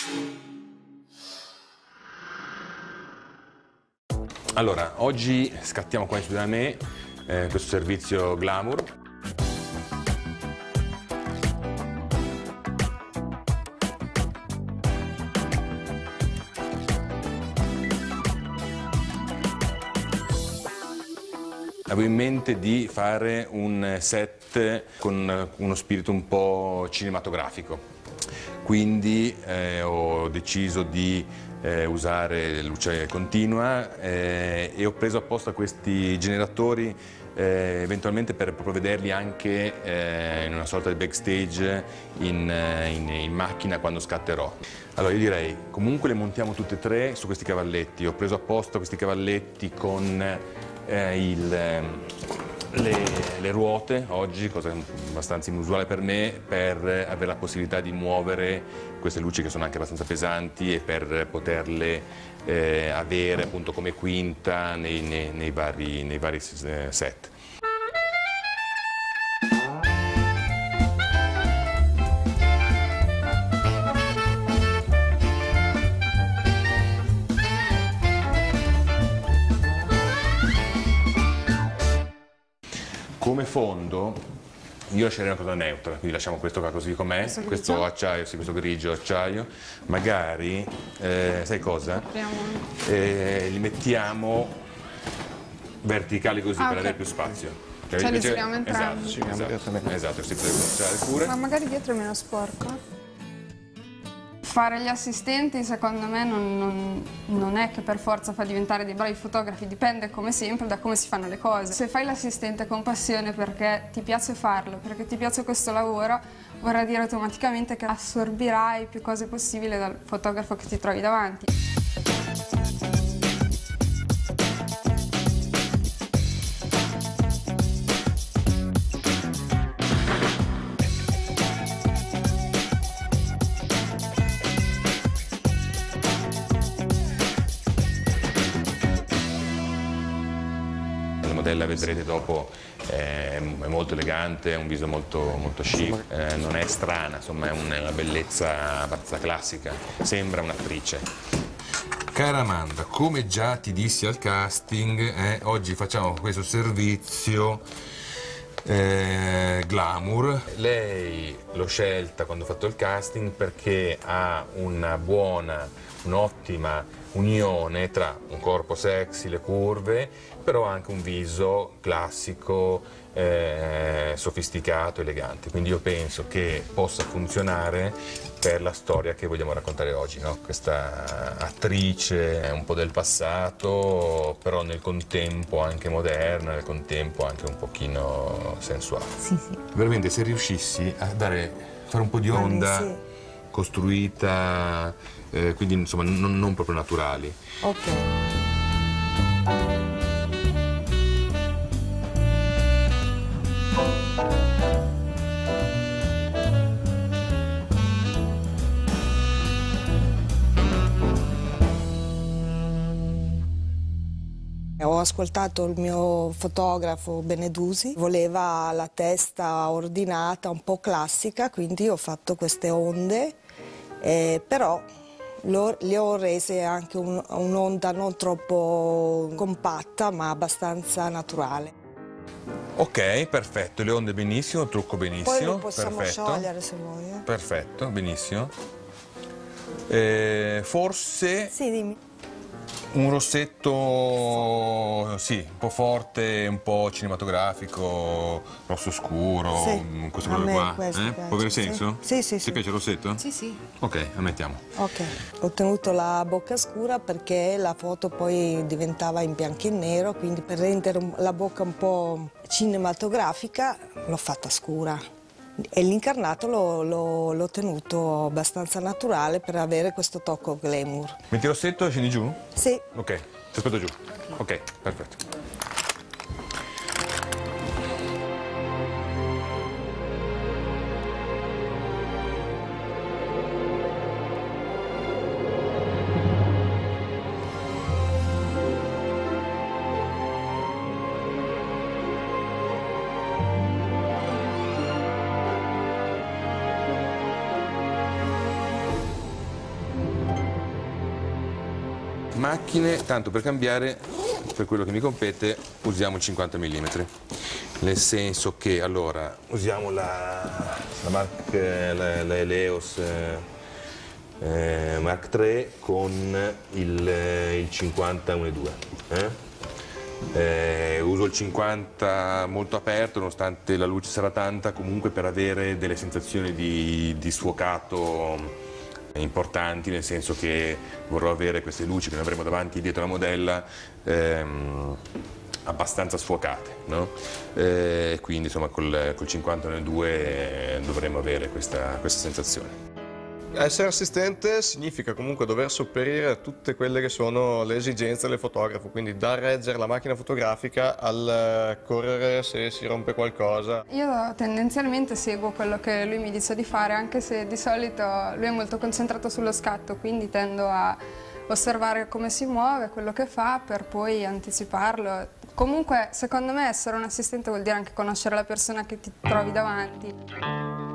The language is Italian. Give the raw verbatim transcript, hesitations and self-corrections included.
Allora, oggi scattiamo qua in studio da me, eh, questo servizio Glamour. Avevo in mente di fare un set con uno spirito un po' cinematografico, quindi eh, ho deciso di eh, usare luce continua eh, e ho preso apposta questi generatori eh, eventualmente per proprio vederli anche eh, in una sorta di backstage in, in, in macchina quando scatterò. Allora io direi comunque le montiamo tutte e tre su questi cavalletti. Ho preso apposta questi cavalletti con Eh, il, le, le ruote oggi, cosa abbastanza inusuale per me, per avere la possibilità di muovere queste luci che sono anche abbastanza pesanti e per poterle eh, avere appunto come quinta nei, nei, nei vari, nei vari set. Come fondo io lascerei una cosa neutra, quindi lasciamo questo qua così com'è, questo, questo acciaio, sì, questo grigio acciaio, magari, eh, sai cosa? Eh, li mettiamo verticali così ah, per okay. avere più spazio. Cioè, cioè li giriamo entrambi. Esatto, sì, esatto, esatto, si potrebbe cominciare pure. Ma magari dietro è meno sporco. Fare gli assistenti secondo me non, non, non è che per forza fa diventare dei bravi fotografi, dipende come sempre da come si fanno le cose. Se fai l'assistente con passione perché ti piace farlo, perché ti piace questo lavoro, vorrà dire automaticamente che assorbirai più cose possibile dal fotografo che ti trovi davanti. La vedrete dopo, eh, è molto elegante, è un viso molto, molto chic, eh, non è strana, insomma è una bellezza abbastanza classica, sembra un'attrice. Cara Amanda, come già ti dissi al casting, eh, oggi facciamo questo servizio eh, Glamour. Lei l'ho scelta quando ho fatto il casting perché ha una buona, un'ottima unione tra un corpo sexy, le curve, però anche un viso classico, eh, sofisticato, elegante. Quindi io penso che possa funzionare per la storia che vogliamo raccontare oggi, no? Questa attrice un po' del passato, però nel contempo anche moderna, nel contempo anche un pochino sensuale. Sì, sì. Veramente se riuscissi a dare, fare un po' di onda sì. costruita, eh, quindi insomma non, non proprio naturali. Ok. Ho ascoltato il mio fotografo Benedusi, voleva la testa ordinata, un po' classica, quindi ho fatto queste onde, eh, però le ho rese anche un, un'onda non troppo compatta, ma abbastanza naturale. Ok, perfetto, le onde benissimo, il trucco benissimo. Poi lo possiamo perfetto. sciogliere se vuoi. Eh. Perfetto, benissimo. Eh, forse... Sì, dimmi. Un rossetto, sì, un po' forte, un po' cinematografico, rosso scuro, sì, questo colore qua. Eh? Può avere senso? Sì, sì, Ti sì. piace il rossetto? Sì, sì. Ok, ammettiamo. Ok, ho tenuto la bocca scura perché la foto poi diventava in bianco e nero, quindi per rendere la bocca un po' cinematografica l'ho fatta scura. E l'incarnato l'ho tenuto abbastanza naturale per avere questo tocco glamour. Metti il rossetto e scendi giù? Sì. Ok, ti aspetto giù. Ok, perfetto. macchine, tanto per cambiare, per quello che mi compete, usiamo il cinquanta millimetri. Nel senso che, allora, usiamo la, la, Mark, la, la Eleos eh, Mark tre con il, il cinquanta uno virgola due. Eh? Eh, uso il cinquanta molto aperto, nonostante la luce sarà tanta, comunque per avere delle sensazioni di, di sfuocato importanti, nel senso che vorrò avere queste luci che noi avremo davanti e dietro la modella ehm, abbastanza sfuocate, no? Eh, quindi insomma col, col cinquanta uno virgola due eh, dovremo avere questa, questa sensazione. Essere assistente significa comunque dover sopperire a tutte quelle che sono le esigenze del fotografo, quindi da reggere la macchina fotografica al correre se si rompe qualcosa. Io tendenzialmente seguo quello che lui mi dice di fare, anche se di solito lui è molto concentrato sullo scatto, quindi tendo a osservare come si muove, quello che fa, per poi anticiparlo. Comunque, secondo me, essere un assistente vuol dire anche conoscere la persona che ti trovi davanti.